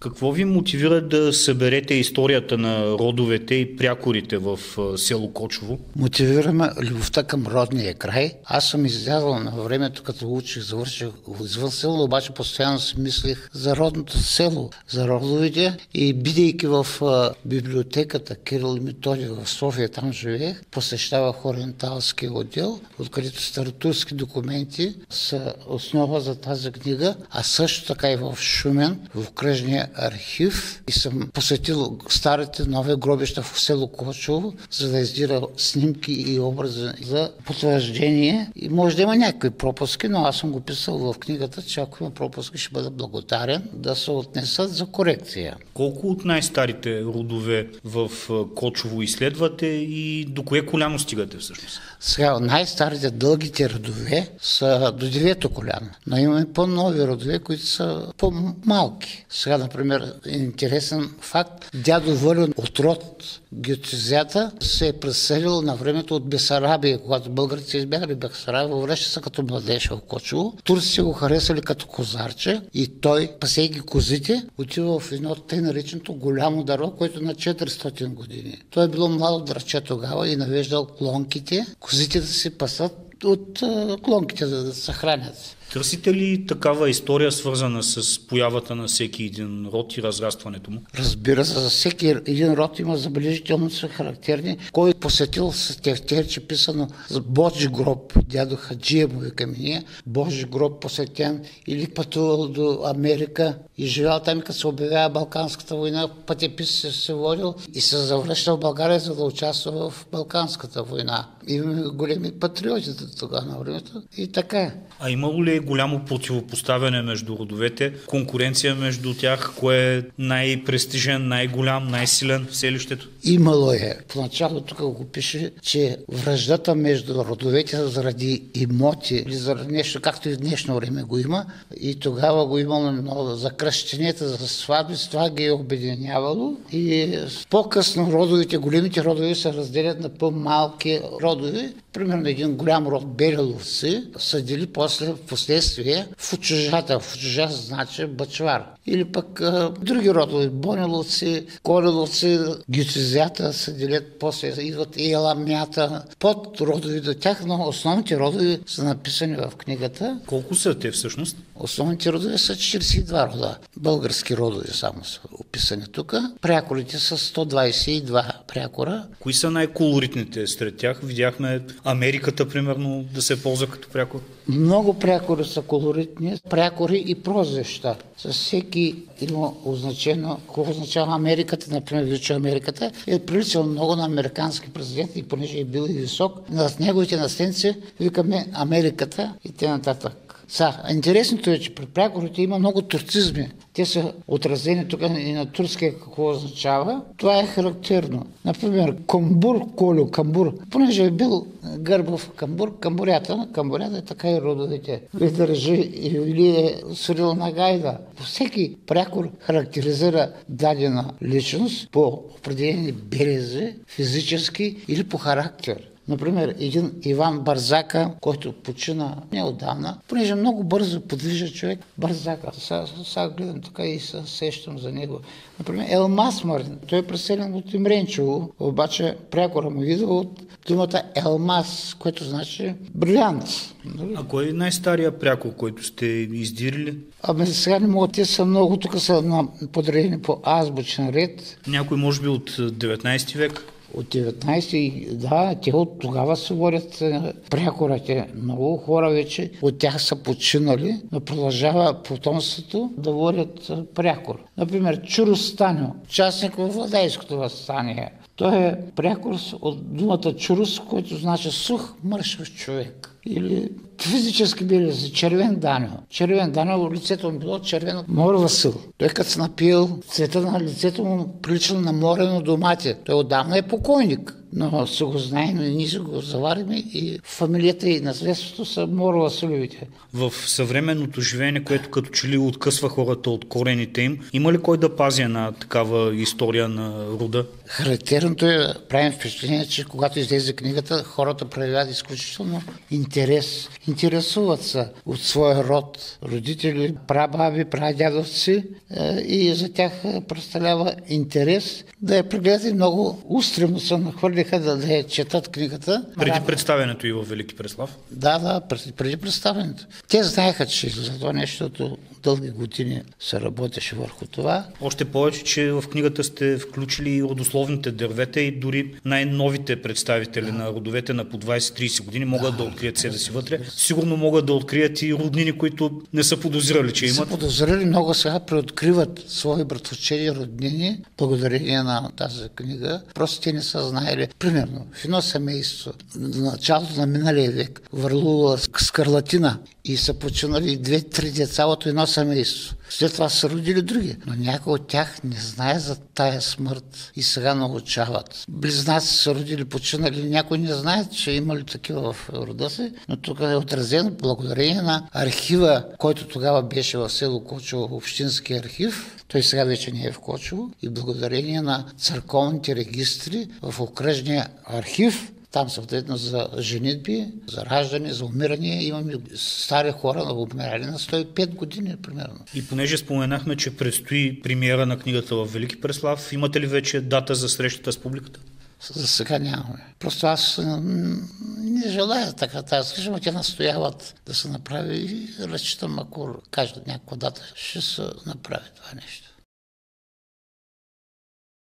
Какво ви мотивира да съберете историята на родовете и прякорите в село Кочово? Мотивираме любовта към родния край. Аз съм излязъл на времето, като учих, завърших извън село, обаче постоянно си мислих за родното село, за родовите и бидейки в библиотеката Кирил и Методий в София, там живеех, посещавах Ориенталския отдел, откъдето старотурски документи са основа за тази книга, а също така и в Шумен, в окръжния архив, и съм посетил старите нови гробища в село Кочово, за да издира снимки и образи за потвърждение. И може да има някакви пропуски, но аз съм го писал в книгата, че ако има пропуски, ще бъда благодарен да се отнесат за корекция. Колко от най-старите родове в Кочово изследвате и до кое коляно стигате всъщност? Сега, най-старите дългите родове са до 9-то коляно, но имаме по-нови родове, които са по-малки. Сега, например, интересен факт, дядо Вълю от род Геотезията се е преселил на времето от Бесарабия, когато българите се избягали в Бесарабия, връща се като младеж в Кочово. Турците го харесали като козарче и той, пасейки козите, отива в едно тъй нареченото голямо дърво, което на 400 години. Той е било младо драче тогава и навеждал клонките, козите да се пасат от клонките да се хранят. Търсите ли такава история, свързана с появата на всеки един род и разрастването му? Разбира се, за всеки един род има забележително са характерни. Кой посетил с тефтерче писано за Божи гроб, дядо Хаджия му викаме ние, Божи гроб посетен, или пътувал до Америка и живял там, като се обявява Балканската война, пътепис се водил и се завръщал в България, за да участва в Балканската война. Имаме големи патриоти тогава на времето и така. А имало ли голямо противопоставяне между родовете, конкуренция между тях, кое е най-престижен, най-голям, най-силен в селището? Имало е. Поначало тук го пише, че враждата между родовете заради имоти или заради нещо, както и в днешно време го има, и тогава го имало много за кръщенията, за сватби, това ги е обединявало и по-късно родовите, големите родове се разделят на по-малки родове. Примерно един голям род белеловци са дели после в последствие в Очужата. В Очужа значи бачвар. Или пък други родове, бонеловци, колеловци, геотезията се делят, после идват и еламята, под родови до тях, но основните родови са написани в книгата. Колко са те всъщност? Основните родове са 42 рода. Български родови само са описани тук. Прякорите са 122 прякора. Кои са най-колоритните сред тях? Видяхме Америката, примерно, да се ползва като прякор. Много прякори са колоритни, прякори и прозвища. С всеки има означено, какво означава Америката, например, Вичо Америката, е приличал много на американски президент и понеже е бил и висок, на неговите наследници викаме Америката и т.н. Интересното е, че при прякорите има много турцизми. Те са отразени тук и на турския какво означава. Това е характерно. Например, камбур, колю, камбур. Понеже е бил гърбов камбур, камбурята е така и родовите. Държи или е свирил на гайда. Всеки прякор характеризира дадена личност по определени белези, физически или по характер. Например, един Иван Бързака, който почина неотдавна, понеже много бързо подвижа човек, Бързака. Сега гледам така и се сещам за него. Например, Елмаз Марин, той е преселен от Имренчево, обаче прякора му идва от думата Елмаз, което значи брилянт. А кой е най-стария прякор, който сте издирили? Сега не мога, те са много, тук са подредени по азбучен ред. Някой може би от 19 век? От 19, да, те от тогава се водят прякорите. Много хора вече от тях са починали, но продължава потомството да водят прякор. Например, Чурус Станио, участник в Владейското въстание. Той е прякор от думата чурус, който значи сух, мършав човек. Или физически белези, червен Данио. Червен Данио, лицето му било червено Мор Васил. Той като се напил, цвета на лицето му прилича на морено домати. Той отдавна е покойник. но се го знаем и ние се го заварим и фамилията и наследството са Моро Василевите. В съвременното живеене, което като че ли откъсва хората от корените им, има ли кой да пази една такава история на рода? Характерното е, правим впечатление, че когато излезе книгата, хората проявяват изключително интерес. Интересуват се от своя род, родители, прабаби, прадядовци и за тях представлява интерес да я прегледат и много устремо се нахвърлиха да я четат книгата. Преди представянето и в Велики Преслав? Да, преди представянето. Те знаеха, че за това нещото дълги години се работеше върху това. Още повече, че в книгата сте включили и родословните дървета и дори най-новите представители на родовете на по 20-30 години могат да открият себе си вътре. Сигурно могат да открият и роднини, които не са подозирали, че имат. Не са подозирали, много сега преоткриват свои братовчеди роднини, благодарение на тази книга. Просто те не са знаели. Примерно, в едно семейство, в началото на миналия век, върлува скарлатина и са починали 2-3 деца от едно семейство. След това са родили други, но някои от тях не знае за тая смърт и сега научават. Близнаци са родили, починали, някои не знаят, че имали такива в рода си, но тук е отразено благодарение на архива, който тогава беше в село Кочево, общински архив. Той сега вече не е в Кочево и благодарение на църковните регистри в окръжния архив. Там съответно за женитби, за раждане, за умиране имаме стари хора на умирали на 105 години примерно. И понеже споменахме, че предстои премиера на книгата в Велики Преслав, имате ли вече дата за срещата с публиката? За сега нямаме. Просто аз не желая така тази среща, но те настояват да се направи и разчитам, ако кажат някаква дата, ще се направи това нещо.